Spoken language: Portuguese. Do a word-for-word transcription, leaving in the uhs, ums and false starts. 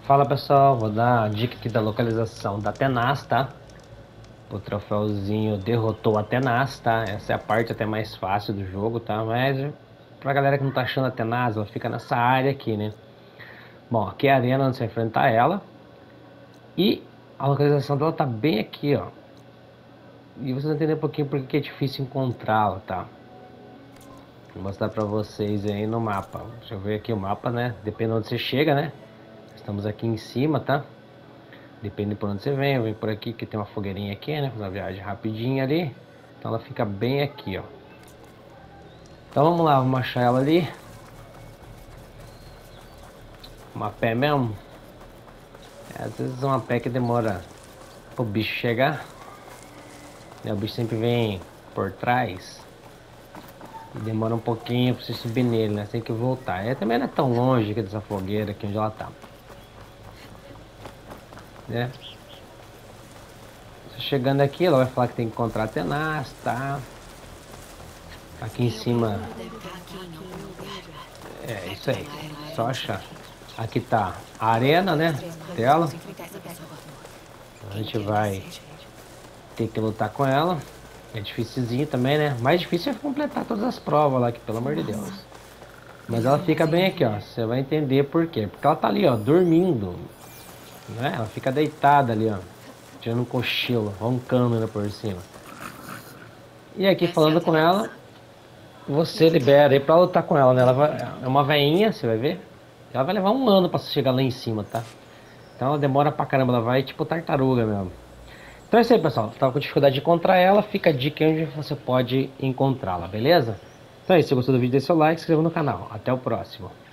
Fala pessoal, vou dar a dica aqui da localização da Tenaz, tá? O troféuzinho derrotou a Tenaz, tá? Essa é a parte até mais fácil do jogo, tá? Mas pra galera que não tá achando a Tenaz, ela fica nessa área aqui, né? Bom, aqui é a arena onde você enfrentar ela. E a localização dela tá bem aqui, ó. E vocês vão entender um pouquinho porque que é difícil encontrá-la, tá? Vou mostrar pra vocês aí no mapa. Deixa eu ver aqui o mapa, né? Depende de onde você chega, né? Estamos aqui em cima, tá? Depende por onde você vem, eu venho por aqui que tem uma fogueirinha aqui, né? Fazer uma viagem rapidinha ali. Então ela fica bem aqui, ó. Então vamos lá, vamos achar ela ali. Uma pé mesmo. É, às vezes uma pé que demora pro bicho chegar. E o bicho sempre vem por trás. E demora um pouquinho pra você subir nele, né? Você tem que voltar. E também não é tão longe aqui dessa fogueira aqui onde ela tá. Né? Chegando aqui, ela vai falar que tem que encontrar tenaz, tá? Aqui em cima. É isso aí. Só achar. Aqui tá a arena, né? Tela. A gente vai ter que lutar com ela. É dificilzinho também, né? Mais difícil é completar todas as provas lá, que pelo amor de Deus. Mas ela fica bem aqui, ó. Você vai entender por quê. Porque ela tá ali, ó, dormindo. Né? Ela fica deitada ali, ó. Tirando um cochilo, roncando ainda por cima. E aqui falando com ela, você libera aí pra lutar com ela, né? Ela vai, é uma veinha, você vai ver. Ela vai levar um ano pra chegar lá em cima, tá? Então ela demora pra caramba, ela vai tipo tartaruga mesmo. Então é isso aí, pessoal. Tava com dificuldade de encontrar ela, fica a dica onde você pode encontrá-la, beleza? Então é isso, se você gostou do vídeo, deixe seu like e se inscreva no canal. Até o próximo.